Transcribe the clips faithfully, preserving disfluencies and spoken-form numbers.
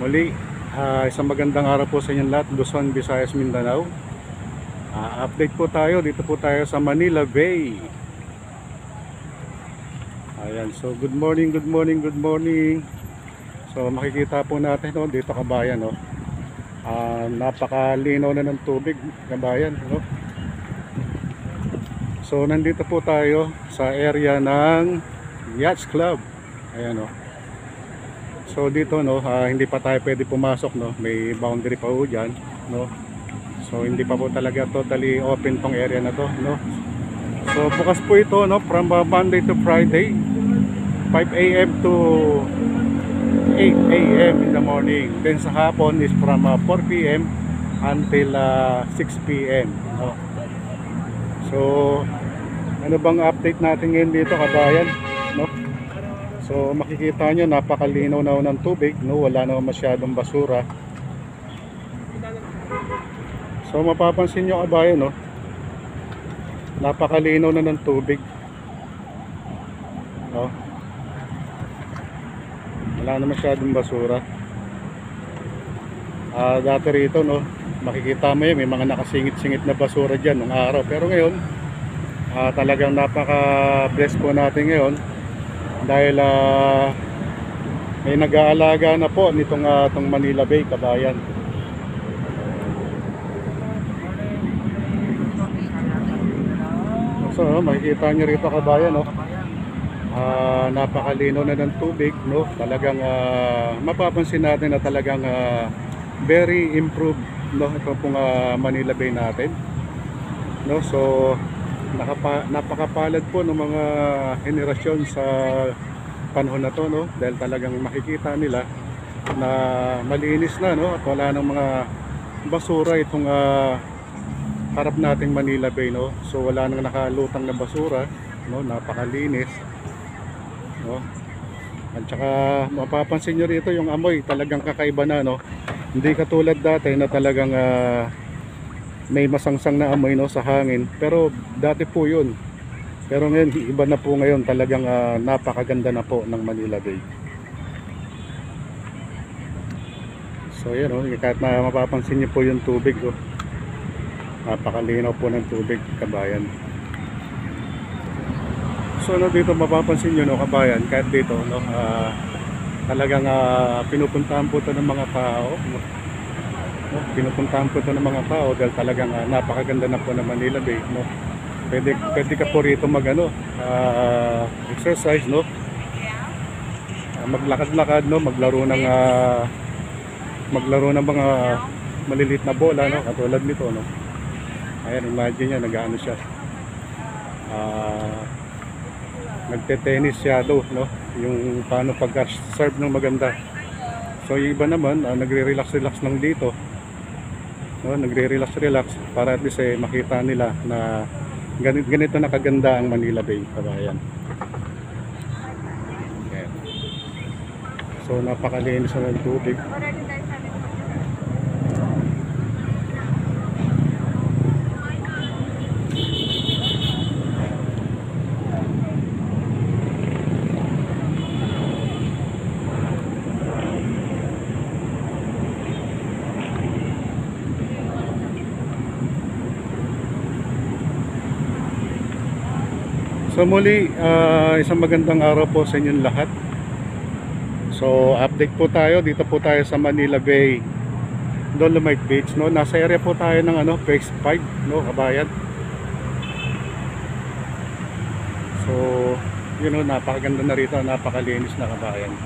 Muli, uh, isang magandang araw po sa inyong lahat, Luzon, Visayas, Mindanao. Uh, update po tayo, dito po tayo sa Manila Bay. Ayan, so good morning, good morning, good morning. So makikita po natin no, dito kabayan no. Uh, napakalinaw na ng tubig kabayan no. So nandito po tayo sa area ng Yachts Club. Ayan no. So dito no, uh, hindi pa tayo pwede pumasok no, may boundary pa po diyan no. So hindi pa po talaga totally open tong area na to no. So bukas po ito no, from uh, Monday to Friday, five A M to eight A M in the morning. Then sa hapon is from uh, four P M until uh, six P M no. So ano bang update natin ngayon dito kabayan no? So makikita nyo napakalinaw na ng tubig no, wala na masyadong basura. So mapapansin nyo kabayan no, napakalinaw na ng tubig no? Wala na masyadong basura. uh, Dati rito no, makikita mo yun, may mga nakasingit-singit na basura dyan nung araw. Pero ngayon uh, talagang napaka-bless po natin ngayon dahil uh, may nag-aalaga na po nitong uh, tong Manila Bay kabayan. So no, makikita nyo rito kabayan no, uh, napakalino na ng tubig no. Talagang uh, mapapansin natin na talagang uh, very improved no ito pong uh, Manila Bay natin no. So nakapa, napakapalad po ng mga henerasyon sa panahon na to no, dahil talagang makikita nila na malinis na no, at wala nang mga basura itong uh, harap nating Manila Bay no. So wala nang nakalutang na basura no, napakalinis no. At saka mapapansin nyo rito yung amoy talagang kakaiba na no, hindi katulad dati na talagang uh, may masangsang na amoy no sa hangin, pero dati po yun. Pero ngayon iba na po ngayon, talagang uh, napakaganda na po ng Manila Bay. So yan no, kahit na mapapansin nyo po yung tubig oh, napakalinaw po ng tubig kabayan. So no, dito mapapansin nyo no kabayan, kahit dito no, uh, talagang uh, pinupuntahan po ito ng mga tao no? No, pinupuntahan po ito ng mga tao dahil talagang uh, napakaganda na po ng Manila Bay no. Pwede, pwede ka po rito mag ano, uh, exercise no, uh, maglakad-lakad no, maglaro ng uh, maglaro ng mga maliliit na bola no, katulad nito no. Ayan, imagine nyo, nag-ano siya, uh, nagte-tennis siya do no, yung paano pag-serve ng maganda. So yung iba naman uh, nagre-relax-relax lang dito no, nagre-relax-relax para at least eh, makita nila na ganito, ganito na kaganda ang Manila Bay kabayan. Okay. So napakalinis na ng tubig. So muli, uh, isang magandang araw po sa inyong lahat. So update po tayo, dito po tayo sa Manila Bay, Dolomite Beach no. Nasa area po tayo ng ano, phase five no kabayan. So yun know, napakaganda na rito, napakalinis na kabayan.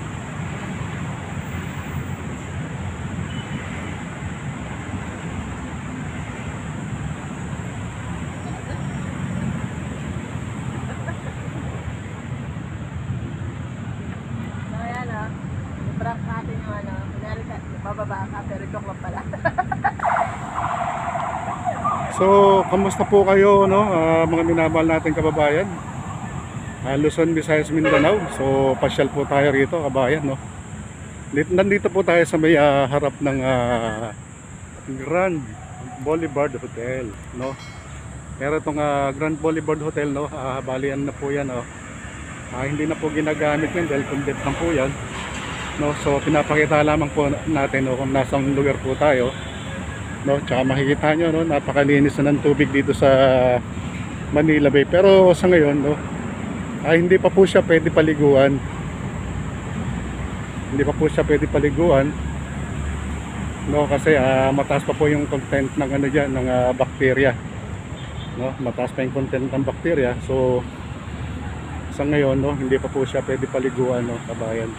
Prank natin yung ano, kunyari ka, bababa ka, pero joke lang pala. So, kamusta po kayo no, uh, mga minamahal natin kababayan, uh, Luzon, Visayas, Mindanao. So, pasyal po tayo rito kabayan no. Nandito po tayo sa may uh, harap ng uh, Grand Boulevard Hotel no. Pero itong uh, Grand Boulevard Hotel no, uh, balian na po yan no. Uh, hindi na po ginagamit yan dahil condet na po yan. no? So pinapakita lamang po natin, no, kung nasang lugar po tayo, no? Tsaka makikita nyo, no, napakalinis na ng tubig dito sa Manila Bay. Pero sa ngayon, no, ay hindi pa po siya pwede paliguan. Hindi pa po siya pwede paliguan, no, kasi uh, mataas pa po yung content ng ano diyan, ng uh, bacteria, no? Mataas pa yung content ng bacteria. So sa ngayon, no, hindi pa po siya pwede paliguan, no, kabayan.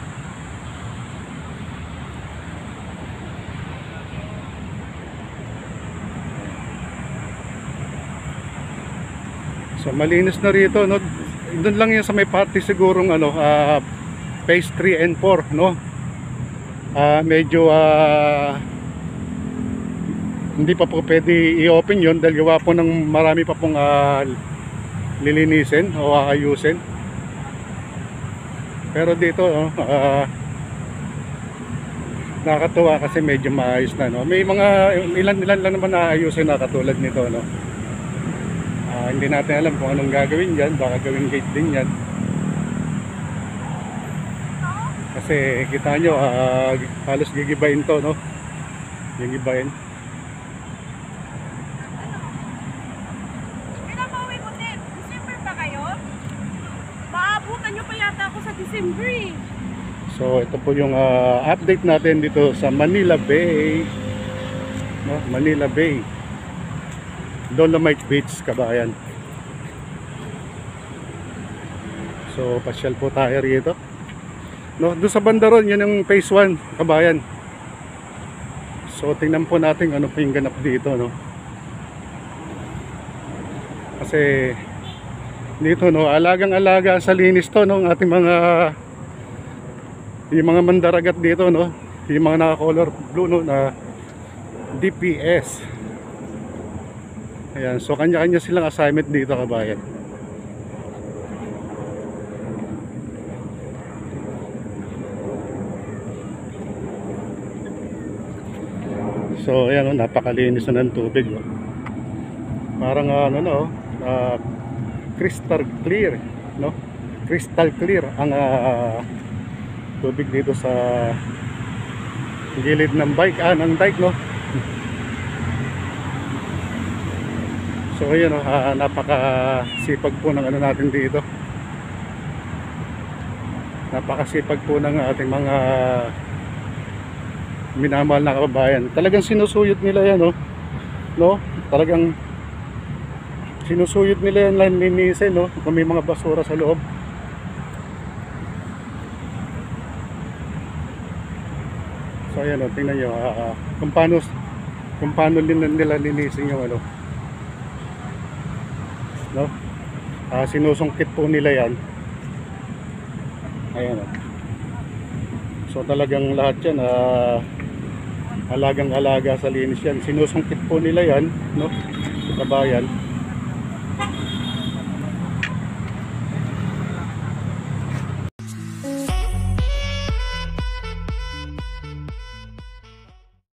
So malinis na rito, no. Doon lang yan sa may party sigurong ano, uh, phase three and four, no. Uh, medyo uh, hindi pa po pwede i-open yon dahil gawa po ng marami pa pong uh, lilinisin o aayusin. Pero dito, no, uh, nakakatuwa kasi medyo maayos na, no. May mga ilan-ilan lang naman naayusin na katulad nito, no. Uh, hindi natin alam kung anong gagawin dyan. Baka gawing gate din yan. Kasi kita nyo, uh, halos gigibain to, no? Gigibain. Pinapauwi ko din. December pa kayo? Maabutan nyo pa yata ako sa December eh. So ito po yung uh, update natin dito sa Manila Bay, no? Manila Bay, Dolomite Beach, kabayan. So pasyal po tayo rito, no? Doon sa banda ron, yun yung phase one, kabayan. So tingnan po natin ano po yung ganap dito, no? Kasi dito, no, alagang-alaga sa linis to, no, ng ating mga yung mga mandaragat dito, no, yung mga naka-color blue, no, na D P S. Ayan, so kanya-kanya silang assignment dito, kabayan. So ayan, oh, napakalinis na ng tubig, oh. Parang uh, ano no, uh, crystal clear, no? Crystal clear ang uh, tubig dito sa gilid ng bike, ah, ng dike, no? So ayun, uh, napakasipag po ng ano natin dito. Napakasipag po ng ating mga minamahal na kababayan. Talagang sinusuyot nila yan, no? No? Talagang sinusuyot nila yan, linisin, no? Kung may mga basura sa loob. So ayan, no? Tingnan nyo, uh, kung paano kung paano nila linisin yung ano, no? Uh, sinusungkit po nila yan. Ayan, oh. So talagang lahat yan, uh, alagang alaga sa linis yan. Sinusungkit po nila yan, no, sa bayan.